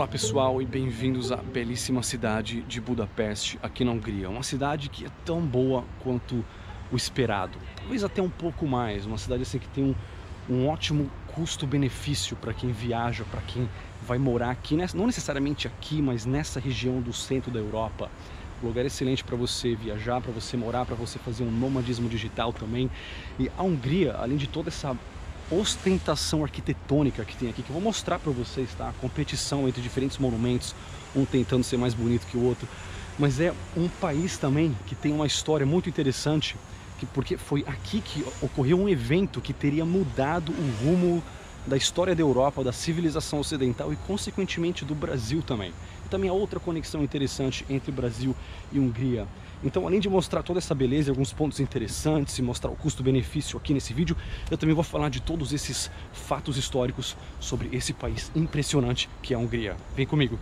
Olá pessoal e bem-vindos à belíssima cidade de Budapeste, aqui na Hungria. Uma cidade que é tão boa quanto o esperado, talvez até um pouco mais. Uma cidade assim que tem um ótimo custo-benefício para quem viaja, para quem vai morar aqui, não necessariamente aqui, mas nessa região do centro da Europa. Um lugar excelente para você viajar, para você morar, para você fazer um nomadismo digital também. E a Hungria, além de toda essa ostentação arquitetônica que tem aqui, que eu vou mostrar para vocês, tá? A competição entre diferentes monumentos, um tentando ser mais bonito que o outro, mas é um país também que tem uma história muito interessante, porque foi aqui que ocorreu um evento que teria mudado o rumo da história da Europa, da civilização ocidental e consequentemente do Brasil também. E também há outra conexão interessante entre Brasil e Hungria. Então, além de mostrar toda essa beleza e alguns pontos interessantes e mostrar o custo-benefício aqui nesse vídeo, eu também vou falar de todos esses fatos históricos sobre esse país impressionante que é a Hungria. Vem comigo!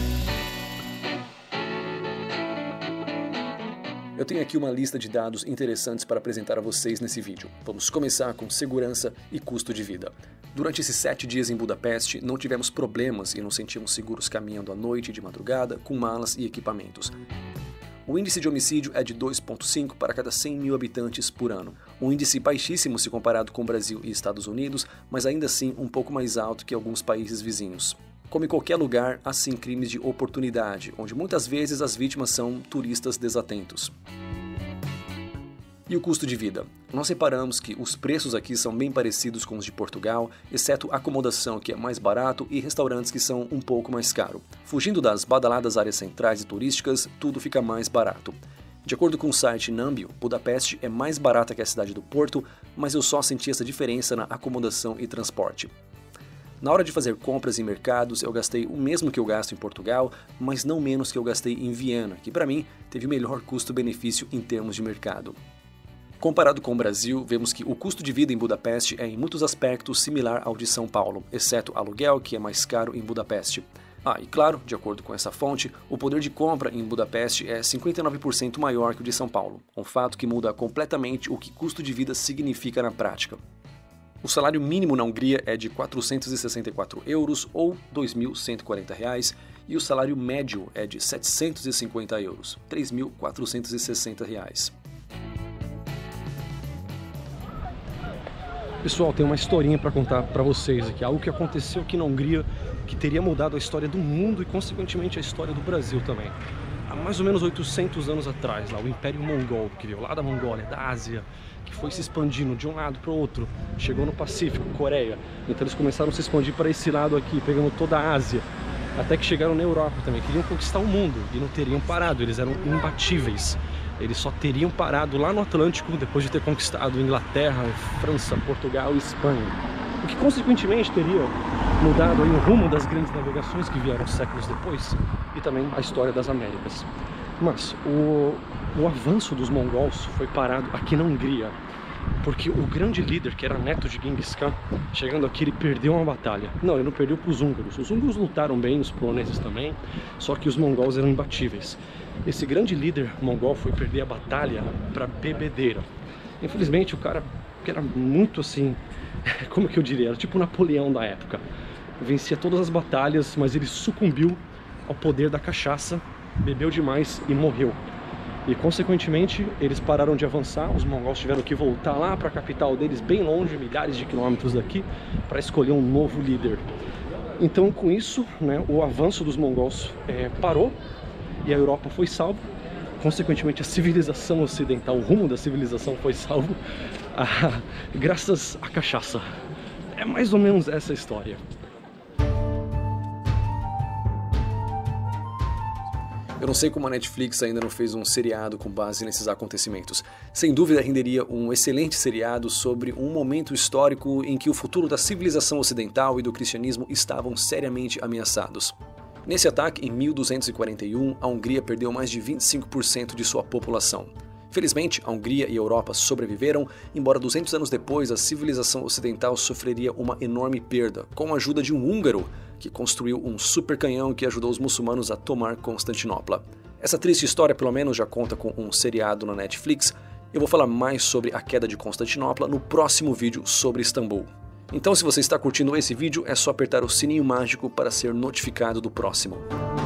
Eu tenho aqui uma lista de dados interessantes para apresentar a vocês nesse vídeo. Vamos começar com segurança e custo de vida. Durante esses 7 dias em Budapeste, não tivemos problemas e nos sentimos seguros caminhando à noite e de madrugada com malas e equipamentos. O índice de homicídio é de 2,5 para cada 100 mil habitantes por ano. Um índice baixíssimo se comparado com o Brasil e Estados Unidos, mas ainda assim um pouco mais alto que alguns países vizinhos. Como em qualquer lugar, há sim crimes de oportunidade, onde muitas vezes as vítimas são turistas desatentos. E o custo de vida? Nós reparamos que os preços aqui são bem parecidos com os de Portugal, exceto acomodação, que é mais barato, e restaurantes que são um pouco mais caro. Fugindo das badaladas áreas centrais e turísticas, tudo fica mais barato. De acordo com o site Numbeo, Budapeste é mais barata que a cidade do Porto, mas eu só senti essa diferença na acomodação e transporte. Na hora de fazer compras em mercados, eu gastei o mesmo que eu gasto em Portugal, mas não menos que eu gastei em Viena, que para mim teve o melhor custo-benefício em termos de mercado. Comparado com o Brasil, vemos que o custo de vida em Budapeste é em muitos aspectos similar ao de São Paulo, exceto aluguel, que é mais caro em Budapeste. E claro, de acordo com essa fonte, o poder de compra em Budapeste é 59% maior que o de São Paulo, um fato que muda completamente o que custo de vida significa na prática. O salário mínimo na Hungria é de 464 euros ou R$ 2.140 e o salário médio é de 750 euros, R$ 3.460. Pessoal, tem uma historinha para contar para vocês aqui, algo que aconteceu aqui na Hungria que teria mudado a história do mundo e consequentemente a história do Brasil também. Há mais ou menos 800 anos atrás, lá, o Império Mongol, que veio lá da Mongólia, da Ásia, que foi se expandindo de um lado para o outro, chegou no Pacífico, Coreia, então eles começaram a se expandir para esse lado aqui, pegando toda a Ásia, até que chegaram na Europa também, queriam conquistar o mundo e não teriam parado, eles eram imbatíveis. Eles só teriam parado lá no Atlântico depois de ter conquistado Inglaterra, França, Portugal e Espanha. O que consequentemente teria mudado aí o rumo das grandes navegações que vieram séculos depois e também a história das Américas. Mas o avanço dos mongols foi parado aqui na Hungria, porque o grande líder, que era neto de Genghis Khan, chegando aqui ele perdeu uma batalha. Não, ele não perdeu para os húngaros. Os húngaros lutaram bem, os poloneses também, só que os mongols eram imbatíveis. Esse grande líder mongol foi perder a batalha para bebedeira. Infelizmente o cara, que era muito assim, como que eu diria, era tipo o Napoleão da época. Vencia todas as batalhas, mas ele sucumbiu ao poder da cachaça, bebeu demais e morreu. E consequentemente eles pararam de avançar, os mongols tiveram que voltar lá para a capital deles, bem longe, milhares de quilômetros daqui, para escolher um novo líder. Então com isso, né, o avanço dos mongols parou e a Europa foi salva. Consequentemente a civilização ocidental, o rumo da civilização foi salvo graças à cachaça. É mais ou menos essa a história. Eu não sei como a Netflix ainda não fez um seriado com base nesses acontecimentos. Sem dúvida renderia um excelente seriado sobre um momento histórico em que o futuro da civilização ocidental e do cristianismo estavam seriamente ameaçados. Nesse ataque, em 1241, a Hungria perdeu mais de 25% de sua população. Felizmente, a Hungria e a Europa sobreviveram, embora 200 anos depois a civilização ocidental sofreria uma enorme perda, com a ajuda de um húngaro que construiu um super canhão que ajudou os muçulmanos a tomar Constantinopla. Essa triste história pelo menos já conta com um seriado na Netflix. Eu vou falar mais sobre a queda de Constantinopla no próximo vídeo sobre Istambul. Então, se você está curtindo esse vídeo, é só apertar o sininho mágico para ser notificado do próximo.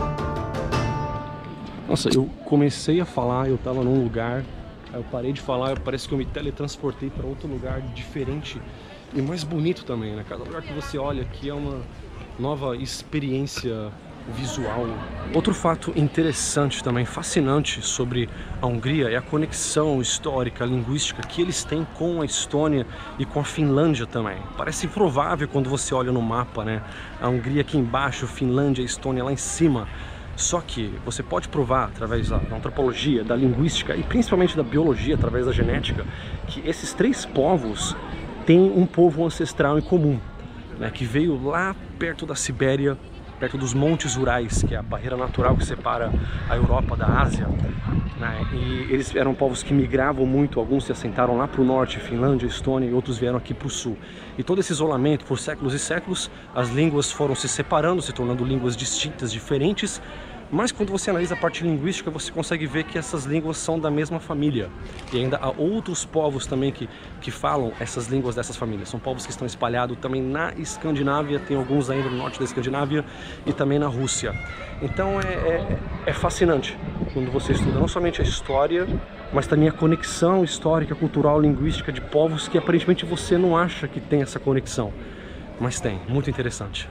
Nossa, eu comecei a falar, eu tava num lugar, aí eu parei de falar, parece que eu me teletransportei para outro lugar diferente e mais bonito também, né? Cada lugar que você olha aqui é uma nova experiência visual. Outro fato interessante também, fascinante sobre a Hungria é a conexão histórica, linguística que eles têm com a Estônia e com a Finlândia também. Parece improvável quando você olha no mapa, né? A Hungria aqui embaixo, Finlândia, a Estônia lá em cima. Só que você pode provar através da antropologia, da linguística e principalmente da biologia, através da genética, que esses três povos têm um povo ancestral em comum, né, que veio lá perto da Sibéria, perto dos montes Urais, que é a barreira natural que separa a Europa da Ásia, né, e eles eram povos que migravam muito, alguns se assentaram lá para o norte, Finlândia, Estônia, e outros vieram aqui para o sul. E todo esse isolamento, por séculos e séculos, as línguas foram se separando, se tornando línguas distintas, diferentes, mas quando você analisa a parte linguística, você consegue ver que essas línguas são da mesma família. E ainda há outros povos também que falam essas línguas dessas famílias. São povos que estão espalhados também na Escandinávia, tem alguns ainda no norte da Escandinávia e também na Rússia. Então é fascinante quando você estuda não somente a história, mas também a conexão histórica, cultural, linguística de povos que aparentemente você não acha que tem essa conexão. Mas tem, muito interessante.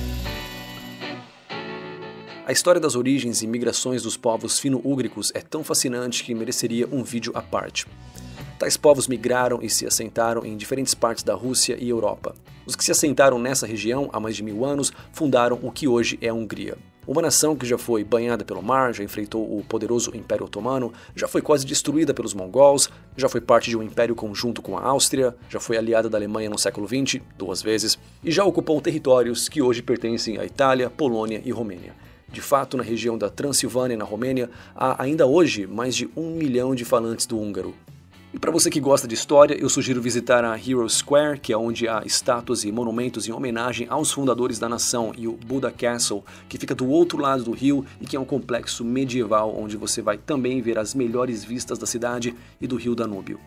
A história das origens e migrações dos povos fino-úgricos é tão fascinante que mereceria um vídeo à parte. Tais povos migraram e se assentaram em diferentes partes da Rússia e Europa. Os que se assentaram nessa região há mais de 1000 anos fundaram o que hoje é a Hungria. Uma nação que já foi banhada pelo mar, já enfrentou o poderoso Império Otomano, já foi quase destruída pelos mongols, já foi parte de um império conjunto com a Áustria, já foi aliada da Alemanha no século XX, 2 vezes, e já ocupou territórios que hoje pertencem à Itália, Polônia e Romênia. De fato, na região da Transilvânia, na Romênia, há ainda hoje mais de 1 milhão de falantes do húngaro. E para você que gosta de história, eu sugiro visitar a Hero Square, que é onde há estátuas e monumentos em homenagem aos fundadores da nação, e o Buda Castle, que fica do outro lado do rio e que é um complexo medieval onde você vai também ver as melhores vistas da cidade e do rio Danúbio.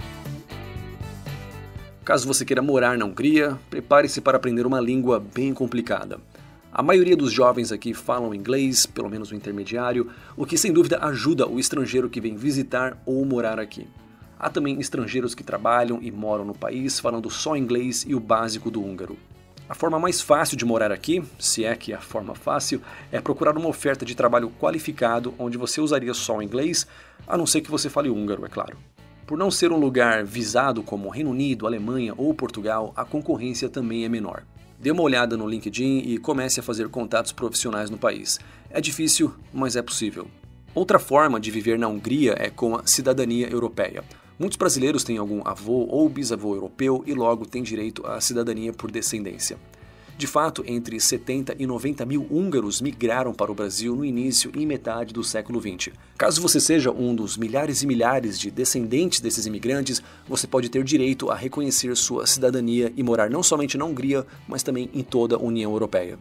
Caso você queira morar na Hungria, prepare-se para aprender uma língua bem complicada. A maioria dos jovens aqui falam inglês, pelo menos o intermediário, o que sem dúvida ajuda o estrangeiro que vem visitar ou morar aqui. Há também estrangeiros que trabalham e moram no país falando só inglês e o básico do húngaro. A forma mais fácil de morar aqui, se é que é a forma fácil, é procurar uma oferta de trabalho qualificado onde você usaria só o inglês, a não ser que você fale húngaro, é claro. Por não ser um lugar visado como Reino Unido, Alemanha ou Portugal, a concorrência também é menor. Dê uma olhada no LinkedIn e comece a fazer contatos profissionais no país. É difícil, mas é possível. Outra forma de viver na Hungria é com a cidadania europeia. Muitos brasileiros têm algum avô ou bisavô europeu e logo têm direito à cidadania por descendência. De fato, entre 70 e 90 mil húngaros migraram para o Brasil no início e metade do século XX. Caso você seja um dos milhares e milhares de descendentes desses imigrantes, você pode ter direito a reconhecer sua cidadania e morar não somente na Hungria, mas também em toda a União Europeia.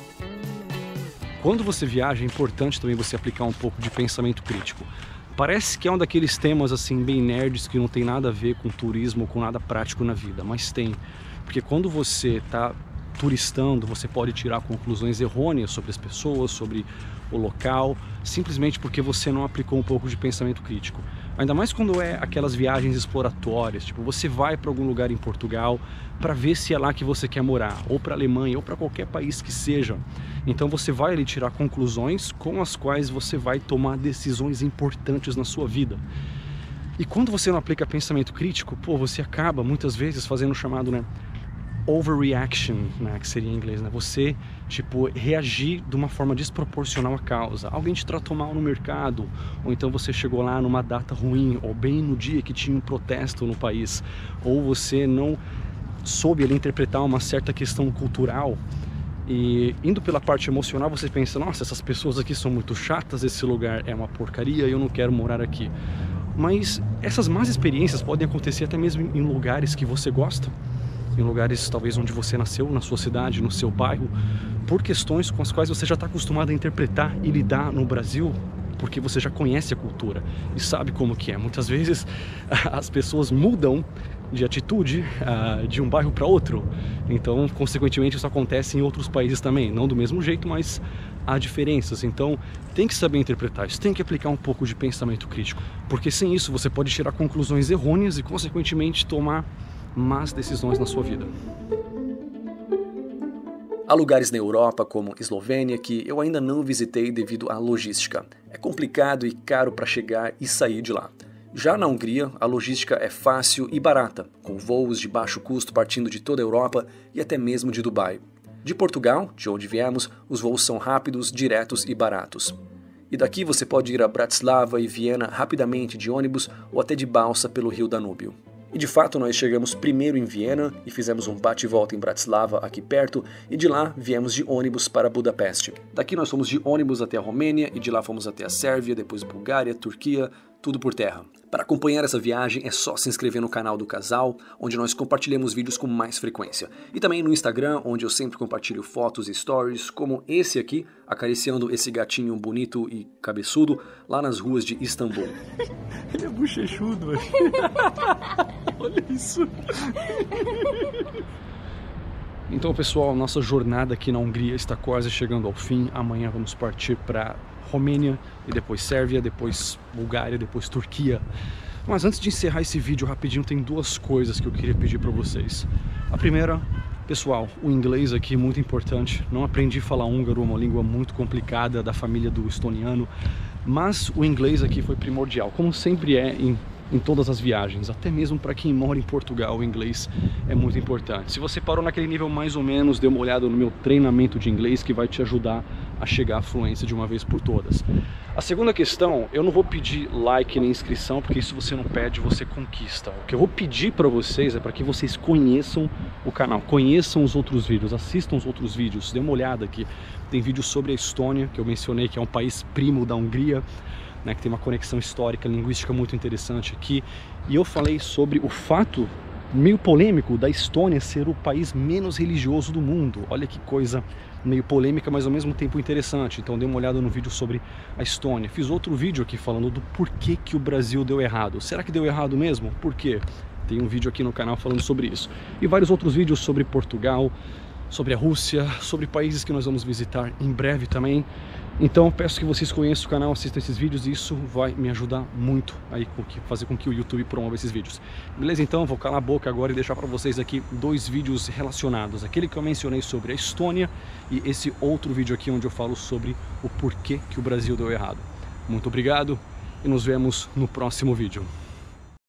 Quando você viaja, é importante também você aplicar um pouco de pensamento crítico. Parece que é um daqueles temas assim bem nerds que não tem nada a ver com turismo ou com nada prático na vida, mas tem. Porque quando você está turistando, você pode tirar conclusões errôneas sobre as pessoas, sobre o local, simplesmente porque você não aplicou um pouco de pensamento crítico. Ainda mais quando é aquelas viagens exploratórias, tipo, você vai para algum lugar em Portugal para ver se é lá que você quer morar, ou para a Alemanha, ou para qualquer país que seja. Então você vai ali tirar conclusões com as quais você vai tomar decisões importantes na sua vida. E quando você não aplica pensamento crítico, você acaba muitas vezes fazendo o chamado, overreaction, que seria em inglês, Você, reagir de uma forma desproporcional à causa. Alguém te tratou mal no mercado, ou então você chegou lá numa data ruim, ou bem no dia que tinha um protesto no país, ou você não soube ali interpretar uma certa questão cultural. E indo pela parte emocional, você pensa, nossa, essas pessoas aqui são muito chatas, esse lugar é uma porcaria, eu não quero morar aqui. Mas essas más experiências podem acontecer até mesmo em lugares que você gosta, em lugares talvez onde você nasceu, na sua cidade, no seu bairro, por questões com as quais você já está acostumado a interpretar e lidar no Brasil, porque você já conhece a cultura e sabe como que é. Muitas vezes as pessoas mudam de atitude de um bairro para outro, então consequentemente isso acontece em outros países também, não do mesmo jeito, mas há diferenças. Então tem que saber interpretar isso, tem que aplicar um pouco de pensamento crítico, porque sem isso você pode tirar conclusões errôneas e consequentemente tomar más decisões na sua vida. Há lugares na Europa, como Eslovênia, que eu ainda não visitei devido à logística. É complicado e caro para chegar e sair de lá. Já na Hungria, a logística é fácil e barata, com voos de baixo custo partindo de toda a Europa e até mesmo de Dubai. De Portugal, de onde viemos, os voos são rápidos, diretos e baratos. E daqui você pode ir a Bratislava e Viena rapidamente de ônibus ou até de balsa pelo rio Danúbio. E de fato nós chegamos primeiro em Viena e fizemos um bate e volta em Bratislava aqui perto, e de lá viemos de ônibus para Budapeste. Daqui nós fomos de ônibus até a Romênia e de lá fomos até a Sérvia, depois Bulgária, Turquia, tudo por terra. Para acompanhar essa viagem é só se inscrever no canal do casal, onde nós compartilhamos vídeos com mais frequência. E também no Instagram, onde eu sempre compartilho fotos e stories, como esse aqui, acariciando esse gatinho bonito e cabeçudo lá nas ruas de Istambul. Ele é bochechudo, velho. Olha isso. Então, pessoal, nossa jornada aqui na Hungria está quase chegando ao fim. Amanhã vamos partir para Romênia, e depois Sérvia, depois Bulgária, depois Turquia. Mas antes de encerrar esse vídeo rapidinho, tem duas coisas que eu queria pedir para vocês. A primeira, pessoal, o inglês aqui é muito importante. Não aprendi a falar húngaro, é uma língua muito complicada, da família do estoniano, mas o inglês aqui foi primordial, como sempre é em todas as viagens, até mesmo para quem mora em Portugal, o inglês é muito importante. Se você parou naquele nível mais ou menos, dê uma olhada no meu treinamento de inglês, que vai te ajudar a chegar à fluência de uma vez por todas. A segunda questão, eu não vou pedir like nem inscrição, porque isso você não pede, você conquista. O que eu vou pedir para vocês é para que vocês conheçam o canal, conheçam os outros vídeos, assistam os outros vídeos, dê uma olhada aqui. Tem vídeo sobre a Estônia, que eu mencionei, que é um país primo da Hungria, né, que tem uma conexão histórica, linguística muito interessante aqui. E eu falei sobre o fato meio polêmico da Estônia ser o país menos religioso do mundo. Olha que coisa meio polêmica, mas ao mesmo tempo interessante. Então dê uma olhada no vídeo sobre a Estônia. Fiz outro vídeo aqui falando do porquê que o Brasil deu errado. Será que deu errado mesmo? Por quê? Tem um vídeo aqui no canal falando sobre isso. E vários outros vídeos sobre Portugal, sobre a Rússia, sobre países que nós vamos visitar em breve também. Então peço que vocês conheçam o canal, assistam esses vídeos, e isso vai me ajudar muito aí fazer com que o YouTube promova esses vídeos. Beleza? Então vou calar a boca agora e deixar para vocês aqui dois vídeos relacionados. Aquele que eu mencionei sobre a Estônia e esse outro vídeo aqui onde eu falo sobre o porquê que o Brasil deu errado. Muito obrigado e nos vemos no próximo vídeo.